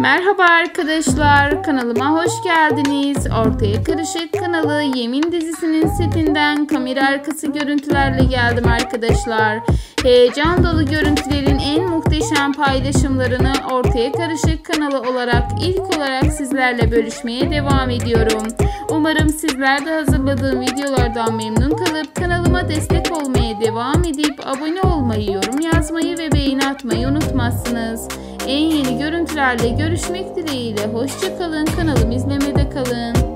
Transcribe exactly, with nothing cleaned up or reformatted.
Merhaba arkadaşlar, kanalıma hoş geldiniz. Ortaya Karışık kanalı Yemin dizisinin setinden kamera arkası görüntülerle geldim arkadaşlar. Heyecan dolu görüntülerin en muhteşem paylaşımlarını Ortaya Karışık kanalı olarak ilk olarak sizlerle bölüşmeye devam ediyorum. Umarım sizler de hazırladığım videolardan memnun kalıp kanalıma destek olmaya devam edip abone olmayı, yorum yazmayı ve beğeni atmayı unutmazsınız. En yeni görüntülerle görüşmek dileğiyle hoşça kalın, kanalımı izlemede kalın.